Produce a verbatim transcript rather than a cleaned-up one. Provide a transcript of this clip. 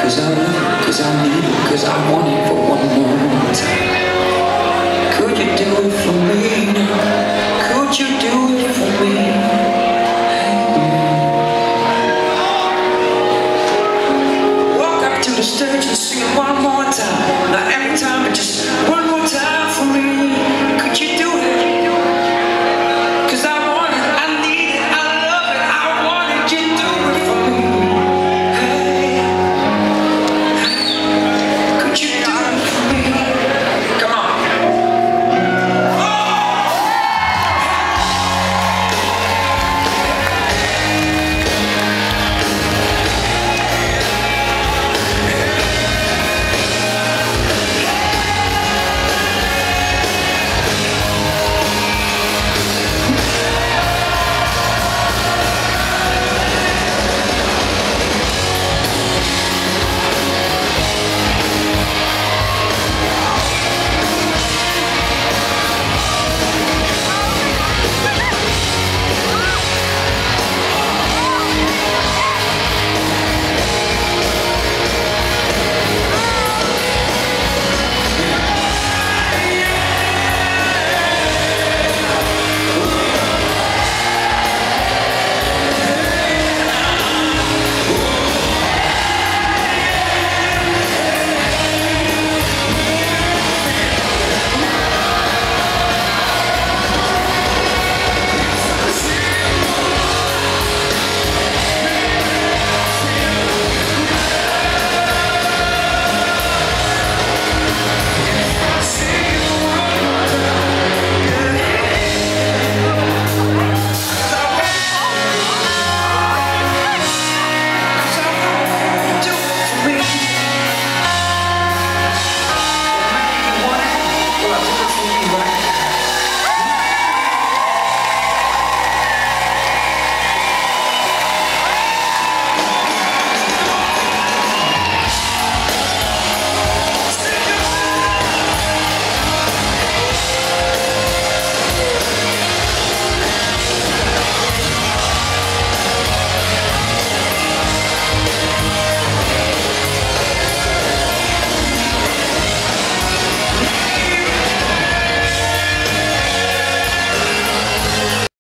Cause I love you, cause I need you, cause I want it for one more time. Could you do it for me now? Could you do it for me? Walk up to the stage and sing it one more time.